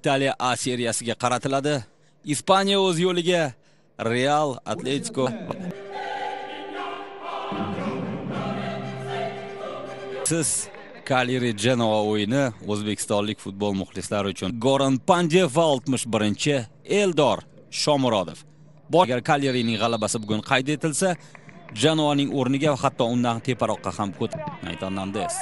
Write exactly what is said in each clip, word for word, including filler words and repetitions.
Italiya A seriyasiga qaratiladi. Ispaniya o'z yo'liga Real Atletico Siz Cagliari Genoa o'yini o'zbekistonlik futbol muxlislari uchun Goran Pandyev va oltmish birinchi Eldor Shomurodov. Agar Cagliarining g'alabasi bugun qayd etilsa, Genoaning o'rniga va hatto undan teparoqqa ham ko'tariladi. Nandes.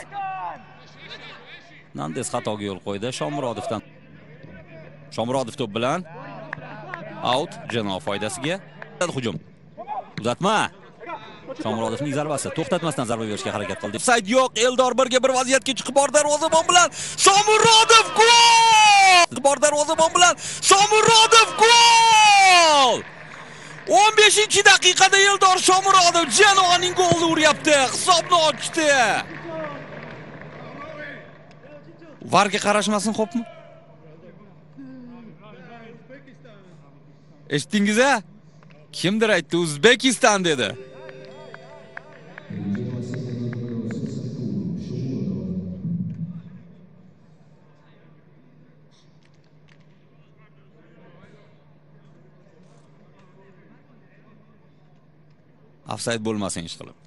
Nandes xatoga yo'l qo'ydi Shomurodovdan. Shomurodov to'p bilan out, Genoa foydasiga. Hujum. Uzatma. Shomurodovning zarbasi. To'xtatmasdan zarba berishga harakat qildi. Sayd yo'q, Eldor birga bir vaziyatga chiqib bor, darvozabon bilan Shomurodov gol! Bor darvozabon bilan Shomurodov gol! o'n beshinchi daqiqada Eldor Shomurodov Genoaning golini uryapti. Hisobni ochdi. Varga qarashmasin, xo'pmi? Eshitdingiz-a? Kimdir aytdi, O'zbekiston dedi. Offside bo'lmasin ish qilib.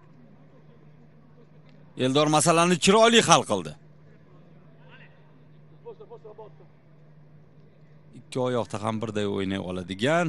Eldor masalani chiroyli hal qildi. Ikki oyoqda ham birday o'ynay oladigan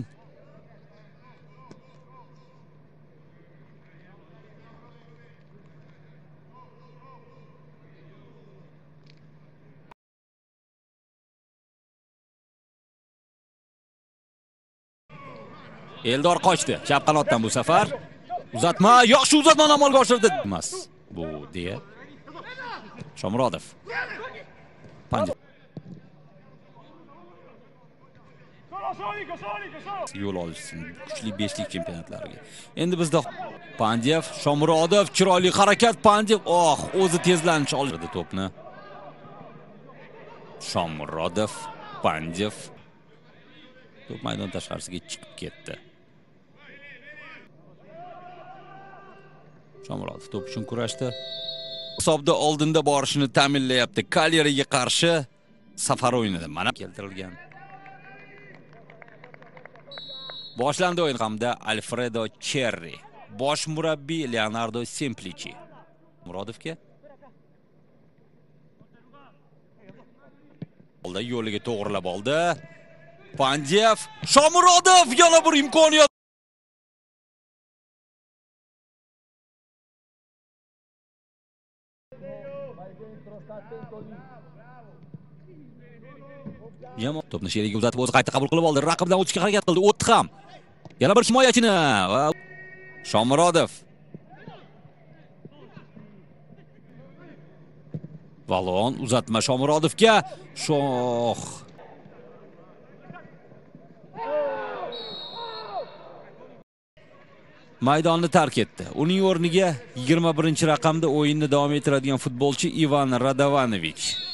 Eldor qochdi. Chap qanotdan bu safar. Uzatma, yaxshi uzatmani amalga oshirdi. Emas bu deya. Shomurodov. Pandyev. Yo'l olishsin kuchli beshlik chempionatlariga. Endi bizda Pandyev, Shomurodov, chiroyli harakat Pandyev. Oh, o'zi tezlanish oldi to'pni. Shomurodov, Pandyev. To'p maydon tashqarisiga chiqib ketdi. Shomurodov to'p uchun kurashdi. Hisobda oldinda borishini ta'minlayapti. Cagliariga qarshi safar o'yinida mana keltirilgan. Boshlandi o'yin hamda Alfredo Cherri, bosh murabbiy Leonardo Semplici. Murodovga oldi, yo'liga to'g'rilab oldi. Pandyev, Shomurodov yana bir imkoniyat. Yomon to'pni sheriga uzatib o'zi qayta qabul qilib oldi. Raqibdan o'tishga harakat qildi. O'tdi ham. Yana bir himoyachini. Shomurodov. Valon uzatma Shomurodovga. Shoh. Maydonni tark etdi. Uning o'rniga yigirma birinchi raqamda o'yinni davom ettiradigan futbolchi Ivan Radovanovich